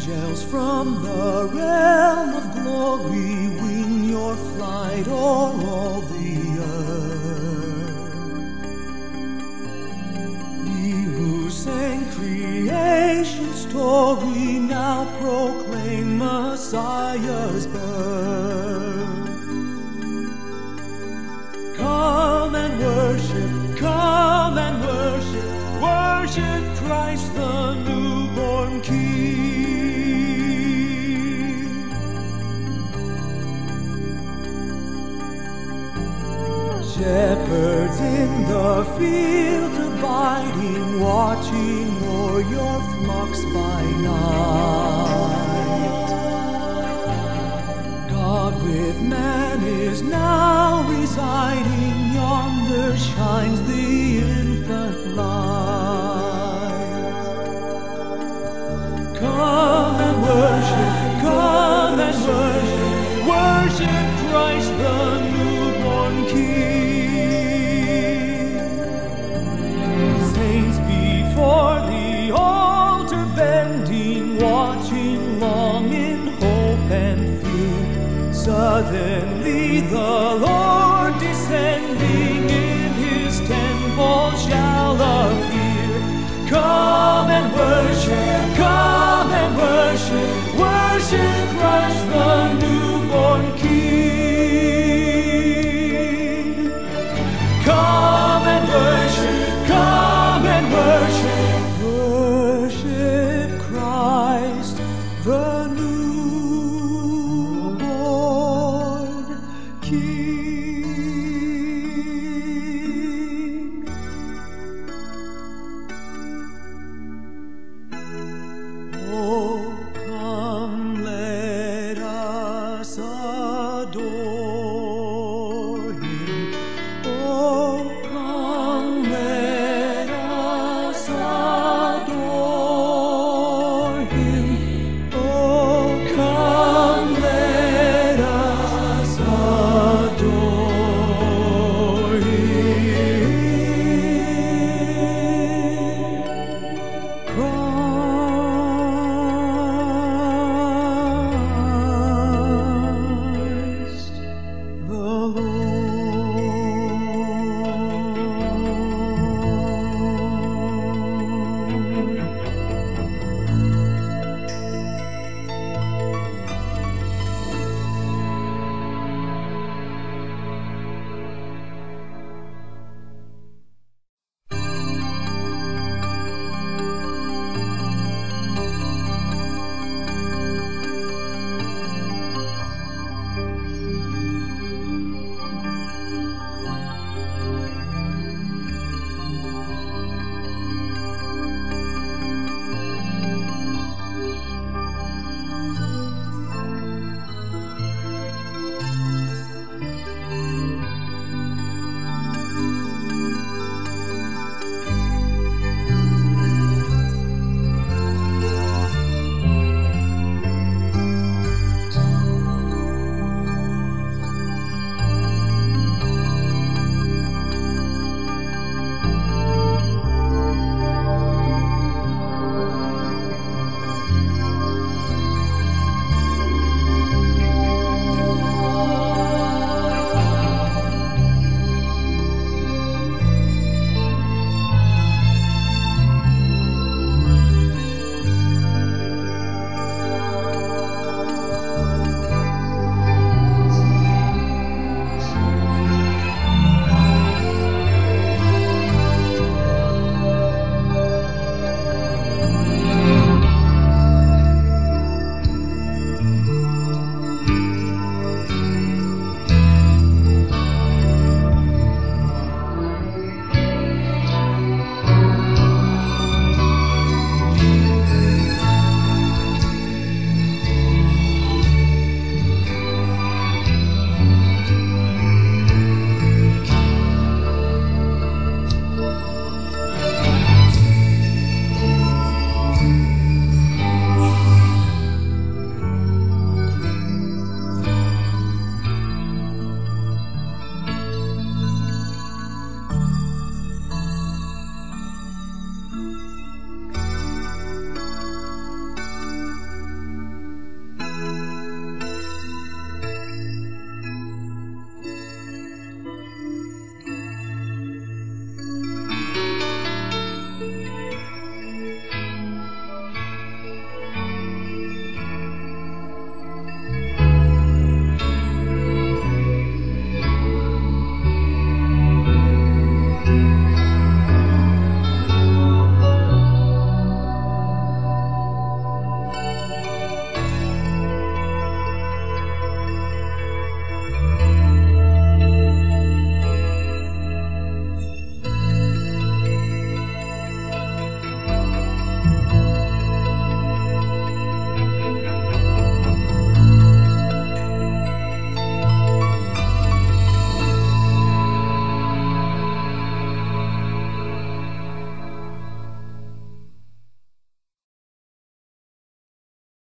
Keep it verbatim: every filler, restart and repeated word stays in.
Angels from the realm of glory wing your flight o'er all the earth. Ye who sang creation's story now proclaim Messiah's birth. Come and worship, come and worship, worship Christ the newborn King. Shepherds in the fields abiding, watching o'er your flocks by night. God with man is now residing, yonder shines the infant light. Come and worship, come and worship, worship Christ the newborn King. Saints before the altar bending, watching long in hope and fear. Southern